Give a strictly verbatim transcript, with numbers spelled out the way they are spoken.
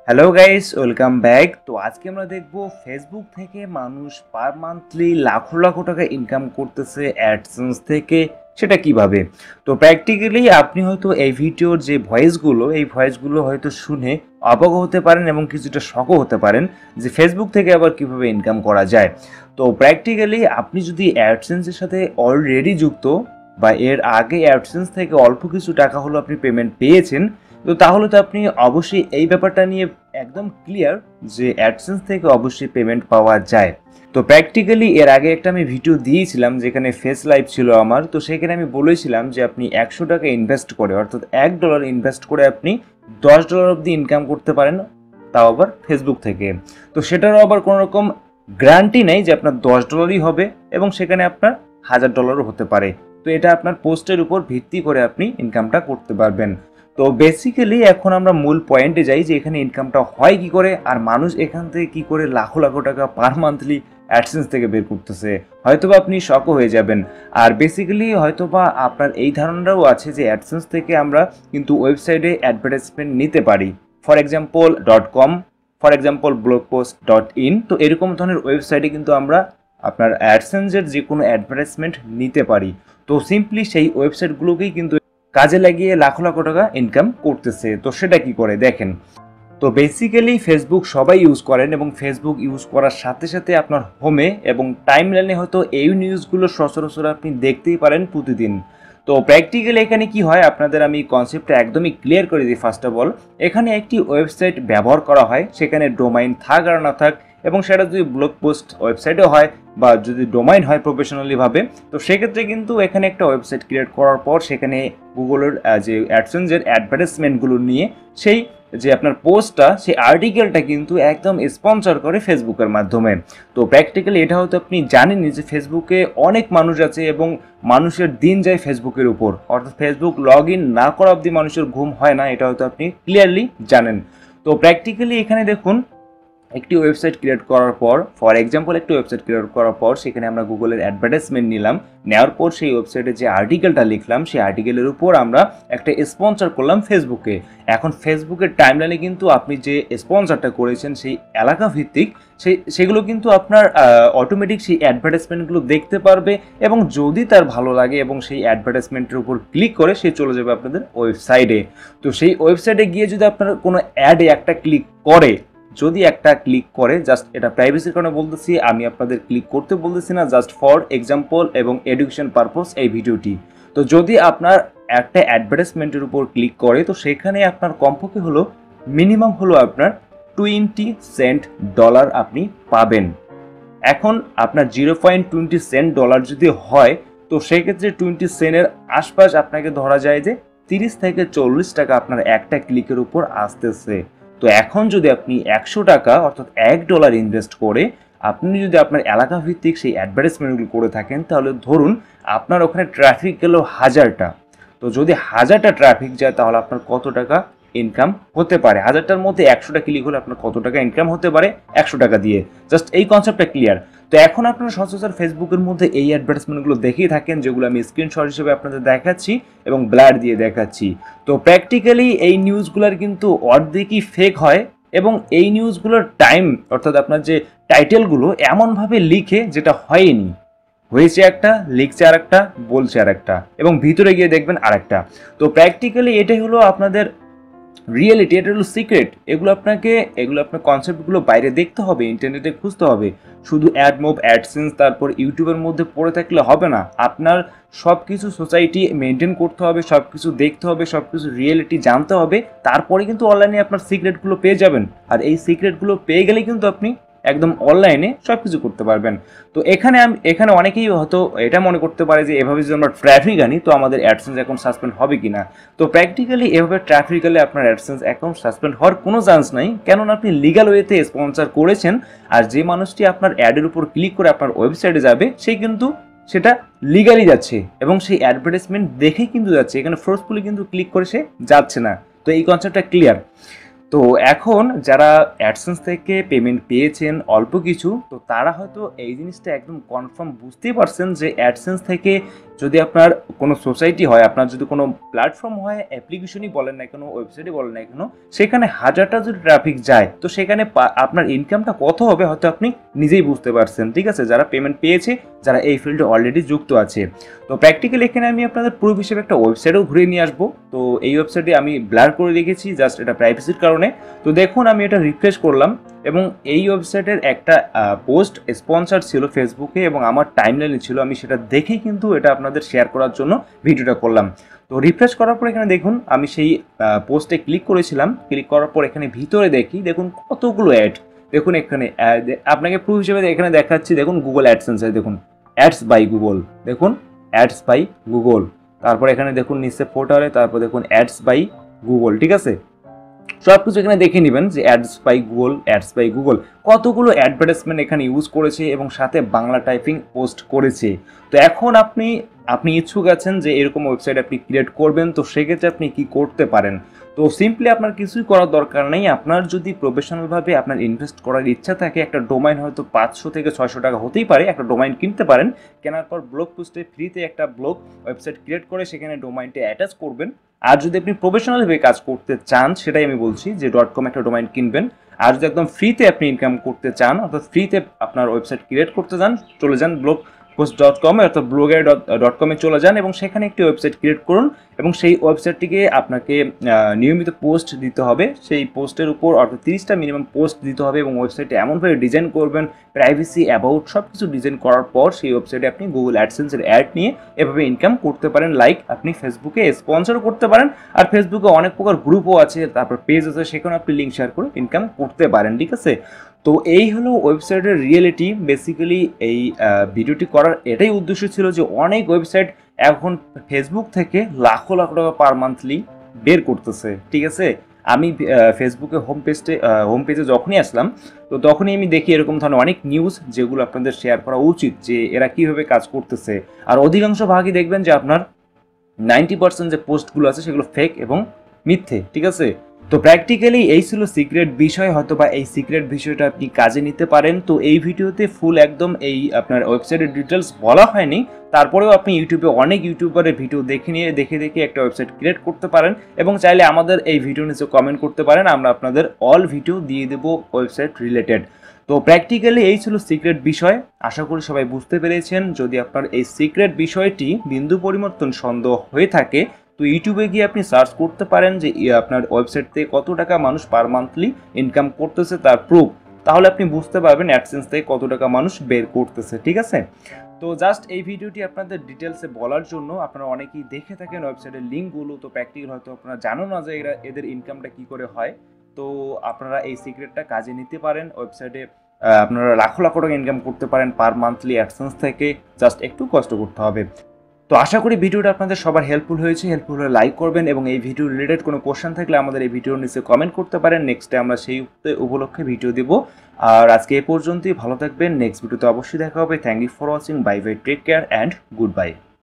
Hello guys, welcome back. তো আজকে আমরা দেখব ফেসবুক থেকে মানুষ পার মান্থলি লাখো লাখো টাকা ইনকাম করতেছে অ্যাডসেন্স থেকে, সেটা কিভাবে। তো প্র্যাকটিক্যালি আপনি হয়তো এই ভিডিওর যে ভয়েসগুলো এই ভয়েসগুলো হয়তো শুনে অবাক হতে পারেন এবং কিছুটা শকও হতে পারেন যে ফেসবুক থেকে আবার কিভাবে ইনকাম করা যায়। তো প্র্যাকটিক্যালি আপনি যদি অ্যাডসেন্সের সাথে অলরেডি যুক্ত বা এর আগে অ্যাডসেন্স থেকে অল্প কিছু টাকা হলো আপনি পেমেন্ট পেয়েছেন, তো তাহলে তো আপনি অবশ্যই এই ব্যাপারটা নিয়ে একদম ক্লিয়ার যে অ্যাডসেন্স থেকে অবশ্যই পেমেন্ট পাওয়া যায়। তো প্র্যাকটিক্যালি এর আগে একটা আমি ভিডিও দিয়েছিলাম যেখানে ফেস লাইভ ছিল আমার, তো সেখানে আমি বলেছিলাম যে আপনি একশো টাকা ইনভেস্ট করে অর্থাৎ এক ডলার ইনভেস্ট করে আপনি দশ ডলার অবধি ইনকাম করতে পারেন, তাও আবার ফেসবুক থেকে। তো সেটারও আবার কোনো রকম গ্যারান্টি নেই যে আপনার দশ ডলারই হবে এবং সেখানে আপনার হাজার ডলারও হতে পারে। তো এটা আপনার পোস্টের উপর ভিত্তি করে আপনি ইনকামটা করতে পারবেন। তো বেসিক্যালি এখন আমরা মূল পয়েন্টে যাই যে এখানে ইনকামটা হয় কি করে আর মানুষ এখান থেকে কি করে লাখো লাখো টাকা পার মান্থলি অ্যাডসেন্স থেকে বের করতেছে। হয়তোবা আপনি শকও হয়ে যাবেন। আর বেসিক্যালি হয়তোবা আপনার এই ধারণাটাও আছে যে অ্যাডসেন্স থেকে আমরা কিন্তু ওয়েবসাইটে অ্যাডভার্টাইজমেন্ট নিতে পারি, for example dot com, for example blog post dot in. তো এরকম ধরনের ওয়েবসাইটে কিন্তু আমরা আপনার অ্যাডসেন্সের যে কোনো অ্যাডভার্টাইজমেন্ট নিতে পারি। তো সিম্পলি সেই ওয়েবসাইটগুলোকেই কিন্তু কাজে লাগিয়ে লাখো লাখো টাকা ইনকাম করতেছে। তো সেটা কি করে দেখেন। তো বেসিক্যালি ফেসবুক সবাই ইউজ করেন এবং ফেসবুক ইউজ করার সাথে সাথে আপনার হোমে এবং টাইম লাইনে হয়তো এই নিউজগুলো সচরাচর আপনি দেখতেই পারেন প্রতিদিন। তো প্র্যাকটিক্যালি এখানে কি হয় আপনাদের আমি কনসেপ্টটা একদমই ক্লিয়ার করে দিই। ফার্স্ট অফ অল, এখানে একটি ওয়েবসাইট ব্যবহার করা হয়, সেখানে ডোমাইন থাক আর না থাক, এবং সেটা যদি ব্লগ পোস্ট ওয়েবসাইটও হয় বা যদি ডোমাইন হয় প্রফেশনালিভাবে, তো সেক্ষেত্রে কিন্তু এখানে একটা ওয়েবসাইট ক্রিয়েট করার পর সেখানে গুগলের যে অ্যাডসেন্সের অ্যাডভার্টাইজমেন্টগুলো নিয়ে সেই যে আপনার পোস্টটা সেই আর্টিকেলটা কিন্তু একদম স্পন্সর করে ফেসবুকের মাধ্যমে। তো প্র্যাকটিক্যালি এটা হয়তো আপনি জানেনই যে ফেসবুকে অনেক মানুষ আছে এবং মানুষের দিন যায় ফেসবুকের উপর, অর্থাৎ ফেসবুক লগ ইন না করা অবধি মানুষের ঘুম হয় না, এটা হয়তো আপনি ক্লিয়ারলি জানেন। তো প্র্যাকটিক্যালি এখানে দেখুন, একটি ওয়েবসাইট ক্রিয়েট করার পর, ফর এক্সাম্পল একটি ওয়েবসাইট ক্রিয়েট করার পর সেখানে আমরা গুগলের অ্যাডভার্টাইজমেন্ট নিলাম, নেওয়ার পর সেই ওয়েবসাইটে যে আর্টিকেলটা লিখলাম সেই আর্টিকেলের উপর আমরা একটা স্পন্সর করলাম ফেসবুকে। এখন ফেসবুকের টাইমলাইনে কিন্তু আপনি যে স্পন্সরটা করেছেন সেই এলাকা ভিত্তিক সেই সেগুলো কিন্তু আপনার অটোমেটিক সেই অ্যাডভার্টাইজমেন্টগুলো দেখতে পারবে এবং যদি তার ভালো লাগে এবং সেই অ্যাডভার্টাইজমেন্টের উপর ক্লিক করে সে চলে যাবে আপনাদের ওয়েবসাইটে। তো সেই ওয়েবসাইটে গিয়ে যদি আপনার কোনো অ্যাডে একটা ক্লিক করে, যদি একটা ক্লিক করে, জাস্ট এটা প্রাইভেসির কারণে বলতেছি, আমি আপনাদের ক্লিক করতে বলতেছি না, জাস্ট ফর এক্সাম্পল এবং এডুকেশন পারপোজ এই ভিডিওটি। তো যদি আপনার একটা অ্যাডভার্টাইজমেন্টের উপর ক্লিক করে, তো সেখানে আপনার কমপক্ষে হলো মিনিমাম হলো আপনার টোয়েন্টি সেন্ট ডলার আপনি পাবেন। এখন আপনার zero point twenty cent dollar যদি হয়, তো সেক্ষেত্রে টোয়েন্টি সেন্টের আশপাশ আপনাকে ধরা যায় যে তিরিশ থেকে চল্লিশ টাকা আপনার একটা ক্লিকের উপর আসতেছে। তো এখন যদি আপনি একশো টাকা অর্থাৎ এক ডলার ইনভেস্ট করে আপনি যদি আপনার এলাকা ভিত্তিক সেই অ্যাডভার্টাইজমেন্টগুলো করে থাকেন, তাহলে ধরুন আপনার ওখানে ট্রাফিক গেল হাজারটা। তো যদি হাজারটা ট্রাফিক যায় তাহলে আপনার কত টাকা ইনকাম হতে পারে, হাজারটার মধ্যে একশোটা ক্লিক হলে আপনার কত টাকা ইনকাম হতে পারে একশো টাকা দিয়ে। জাস্ট এই কনসেপ্টটা ক্লিয়ার। তো এখন আপনারা সচরাচর ফেসবুকের মধ্যে এই অ্যাডভার্টাইজমেন্টগুলো দেখেই থাকেন, যেগুলো আমি স্ক্রিনশট হিসেবে আপনাদের দেখাচ্ছি এবং ব্লার দিয়ে দেখাচ্ছি। তো প্র্যাকটিক্যালি এই নিউজগুলোর কিন্তু অর্ধেকই ফেক হয় এবং এই নিউজগুলোর টাইম অর্থাৎ আপনার যে টাইটেলগুলো এমনভাবে লিখে যেটা হয়নি, হয়েছে একটা, লিখছে আর একটা, বলছে আর একটা, এবং ভিতরে গিয়ে দেখবেন আর একটা। তো প্র্যাকটিক্যালি এটাই হলো আপনাদের রিয়েলিটি, এটা হলো সিক্রেট। এগুলো আপনাকে এগুলো আপনার কনসেপ্টগুলো বাইরে দেখতে হবে, ইন্টারনেটে খুঁজতে হবে। শুধু অ্যাড মুভ, অ্যাডসেন্স তারপর ইউটিউবের মধ্যে পড়ে থাকলে হবে না, আপনার সব কিছু সোসাইটি মেনটেন করতে হবে, সব কিছু দেখতে হবে, সব কিছু রিয়েলিটি জানতে হবে, তারপরে কিন্তু অনলাইনে আপনার সিক্রেটগুলো পেয়ে যাবেন। আর এই সিক্রেটগুলো পেয়ে গেলে কিন্তু আপনি একদম অনলাইনে সব কিছু করতে পারবেন। তো এখানে আমি এখানে অনেকেই হয়তো এটা মনে করতে পারে যে এভাবে যদি আমরা ট্রাফিক আনি তো আমাদের অ্যাডসেন্স অ্যাকাউন্ট সাসপেন্ড হবে কি না। তো প্র্যাকটিক্যালি এভাবে ট্রাফিক আলে আপনার অ্যাডসেন্স অ্যাকাউন্ট সাসপেন্ড হওয়ার কোনো চান্স নাই, কেননা আপনি লিগাল ওয়েতে স্পন্সর করেছেন। আর যে মানুষটি আপনার অ্যাডের উপর ক্লিক করে আপনার ওয়েবসাইটে যাবে সে কিন্তু সেটা লিগালি যাচ্ছে এবং সেই অ্যাডভার্টাইজমেন্ট দেখেই কিন্তু যাচ্ছে, এখানে ফোর্সফুলি কিন্তু ক্লিক করে সে যাচ্ছে না। তো এই কনসেপ্টটা ক্লিয়ার। তো এখন যারা অ্যাডসেন্স থেকে পেমেন্ট পেয়েছেন অল্প কিছু, তো তারা হয়তো এই জিনিসটা একদম কনফার্ম বুঝতেই পারছেন যে অ্যাডসেন্স থেকে যদি আপনার কোনো সোসাইটি হয়, আপনার যদি কোনো প্ল্যাটফর্ম হয়, অ্যাপ্লিকেশনই বলেন না কেন, ওয়েবসাইটই বলেন না কেন, সেখানে হাজারটা যদি ট্রাফিক যায় তো সেখানে আপনার ইনকামটা কত হবে হয়তো আপনি নিজেই বুঝতে পারছেন। ঠিক আছে, যারা পেমেন্ট পেয়েছে, যারা এই ফিল্ডে অলরেডি যুক্ত আছে। তো প্র্যাকটিক্যালি এখানে আমি আপনাদের প্রুফ হিসেবে একটা ওয়েবসাইটও ঘুরে নিয়ে আসবো। তো এই ওয়েবসাইটে আমি ব্লার করে রেখেছি জাস্ট এটা প্রাইভেসির কারণে। তো দেখুন আমি এটা রিফ্রেশ করলাম এবং এই ওয়েবসাইটের একটা পোস্ট স্পন্সর ছিল ফেসবুকে এবং আমার টাইমলাইনে ছিল, আমি সেটা দেখেই কিন্তু এটা আপনাদের শেয়ার করার জন্য ভিডিওটা করলাম। তো রিফ্রেশ করার পর এখানে দেখুন আমি সেই পোস্টে ক্লিক করেছিলাম, ক্লিক করার পর এখানে ভিতরে দেখি দেখুন কতগুলো অ্যাড। দেখুন এখানে আপনাকে প্রুফ হিসেবে এখানে দেখাচ্ছি, দেখুন গুগল অ্যাডসেন্স, দেখুন অ্যাডস বাই গুগল, দেখুন অ্যাডস বাই গুগল, তারপর এখানে দেখুন নিচে ফোটারে, তারপর দেখুন অ্যাডস বাই গুগল। ঠিক আছে, সব কিছু এখানে দেখে নেবেন যে ads by Google, ads by Google কতগুলো অ্যাডভার্টাইজমেন্ট এখানে ইউজ করেছে এবং সাথে বাংলা টাইপিং পোস্ট করেছে। তো এখন আপনি আপনি ইচ্ছুক আছেন যে এরকম ওয়েবসাইট আপনি ক্রিয়েট করবেন, তো সেক্ষেত্রে আপনি কি করতে পারেন। তো সিম্পলি আপনার কিছুই করার দরকার নেই, আপনার যদি প্রফেশনালভাবে আপনার ইনভেস্ট করার ইচ্ছা থাকে, একটা ডোমাইন হয়তো পাঁচশো থেকে ছয়শো টাকা হতেই পারে, একটা ডোমাইন কিনতে পারেন। কেনার পর ব্লগ পোস্টে ফ্রিতে একটা ব্লগ ওয়েবসাইট ক্রিয়েট করে সেখানে ডোমাইনটা অ্যাটাচ করবেন। আর যদি আপনি প্রফেশনালভাবে কাজ করতে চান, সেটাই আমি বলছি যে ডট কম একটা ডোমাইন কিনবেন। আর যদি একদম ফ্রিতে আপনি ইনকাম করতে চান, অর্থাৎ ফ্রিতে আপনার ওয়েবসাইট ক্রিয়েট করতে চান, চলে যান ব্লগ পোস্ট ডট কমে অর্থাৎ ব্লগার ডট ডট কমে চলে যান এবং সেখানে একটি ওয়েবসাইট ক্রিয়েট করুন এবং সেই ওয়েবসাইটটিকে আপনাকে নিয়মিত পোস্ট দিতে হবে। সেই পোস্টের উপর অর্থাৎ তিরিশটা মিনিমাম পোস্ট দিতে হবে এবং ওয়েবসাইটে এমনভাবে ডিজাইন করবেন, প্রাইভেসি অ্যাবাউট সব কিছু ডিজাইন করার পর সেই ওয়েবসাইটে আপনি গুগল অ্যাডসেন্সের অ্যাড নিয়ে এভাবে ইনকাম করতে পারেন। লাইক আপনি ফেসবুকে স্পন্সরও করতে পারেন, আর ফেসবুকে অনেক প্রকার গ্রুপও আছে, তারপর পেজ আছে, সেখানে আপনি লিঙ্ক শেয়ার করে ইনকাম করতে পারেন। ঠিক আছে, তো এই হলো ওয়েবসাইটের রিয়েলিটি। বেসিক্যালি এই ভিডিওটি করার এটাই উদ্দেশ্য ছিল যে অনেক ওয়েবসাইট এখন ফেসবুক থেকে লাখো লাখ টাকা পার মান্থলি বের করতেছে। ঠিক আছে, আমি ফেসবুকে হোম পেজে হোম পেজে যখনই আসলাম তো তখনই আমি দেখি এরকম ধরনের অনেক নিউজ যেগুলো আপনাদের শেয়ার করা উচিত যে এরা কীভাবে কাজ করতেছে। আর অধিকাংশ ভাগই দেখবেন যে আপনার নাইনটি পার্সেন্ট যে পোস্টগুলো আছে সেগুলো ফেক এবং মিথ্যে। ঠিক আছে, তো প্র্যাকটিক্যালি এই ছিল সিক্রেট বিষয়, হয়তো বা এই সিক্রেট বিষয়টা আপনি কাজে নিতে পারেন। তো এই ভিডিওতে ফুল একদম এই আপনার ওয়েবসাইটের ডিটেলস বলা হয়নি, তারপরেও আপনি ইউটিউবে অনেক ইউটিউবারের ভিডিও দেখে নিয়ে দেখে দেখে একটা ওয়েবসাইট ক্রিয়েট করতে পারেন এবং চাইলে আমাদের এই ভিডিও নিচে কমেন্ট করতে পারেন, আমরা আপনাদের অল ভিডিও দিয়ে দেবো ওয়েবসাইট রিলেটেড। তো প্র্যাকটিক্যালি এই ছিল সিক্রেট বিষয়, আশা করি সবাই বুঝতে পেরেছেন। যদি আপনার এই সিক্রেট বিষয়টি বিন্দু পরিবর্তন সন্দেহ হয়ে থাকে তো ইউটিউবে গিয়ে আপনি সার্চ করতে পারেন যে আপনার ওয়েবসাইট থেকে কত টাকা মানুষ পার মান্থলি ইনকাম করতেছে তার প্রুফ, তাহলে আপনি বুঝতে পারবেন অ্যাডসেন্স থেকে কত টাকা মানুষ বের করতেছে। ঠিক আছে, তো জাস্ট এই ভিডিওটি আপনাদের ডিটেলসে বলার জন্য। আপনারা অনেকেই দেখে থাকেন ওয়েবসাইটের লিঙ্কগুলো, তো প্র্যাকটিক্যাল হয়তো আপনারা জানো না যে এরা এদের ইনকামটা কী করে হয়। তো আপনারা এই সিক্রেটটা কাজে নিতে পারেন, ওয়েবসাইটে আপনারা লাখো লাখো টাকা ইনকাম করতে পারেন পার মান্থলি অ্যাডসেন্স থেকে, জাস্ট একটু কষ্ট করতে হবে। তো আশা করি ভিডিওটা আপনাদের সবার হেল্পফুল হয়েছে, হেল্পফুল হলে লাইক করবেন এবং এই ভিডিও রিলেটেড কোনো কোশ্চেন থাকলে আমাদের এই ভিডিওর নিচে কমেন্ট করতে পারেন, নেক্সটে আমরা সেই উপলক্ষে ভিডিও দেব। আর আজকে এই পর্যন্তই, ভালো থাকবেন, নেক্সট ভিডিওতে অবশ্যই দেখা হবে। Thank you for watching, bye bye, take care and good by.